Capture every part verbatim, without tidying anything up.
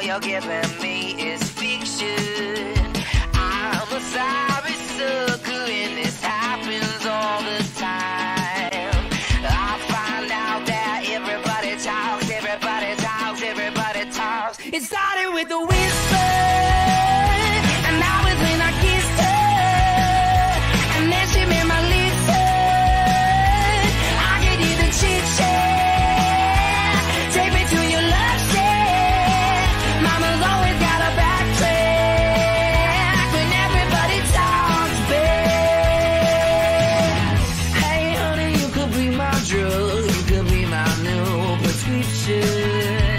you're giving me is fiction. I'm a sorry sucker and this happens all the time. I find out that everybody talks, everybody talks, everybody talks. It started with a whisper, and that was when I kissed her, and then she made my lips hurt. I could hear the chit chat, take me to your love shack. Mama's always got a backtrack when everybody talks back. Hey honey, you could be my drug, you could be my new prescription.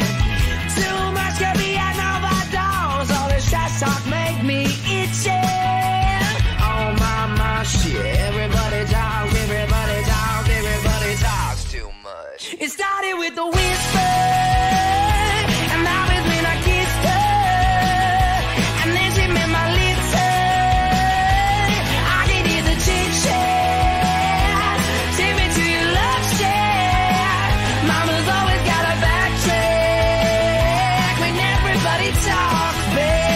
Talk make me itchy. Oh my, my shit. Everybody talks, everybody talks, everybody talks too much. It started with a whisper, and that was when I kissed her, and then she made my lips hurt. I could hear the chit chat, take me to your love shack. Mama's always got a backtrack when everybody talks back.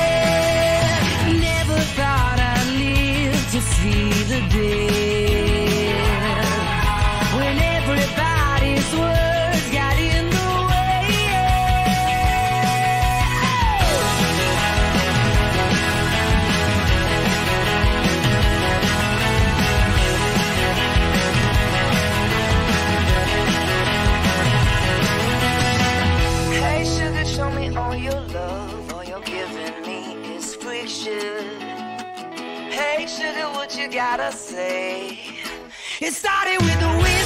To see the day when everybody's words got in the way. Hey sugar, show me all your love. All you're giving me is friction. Hey sugar, what you gotta say? It started with the wind.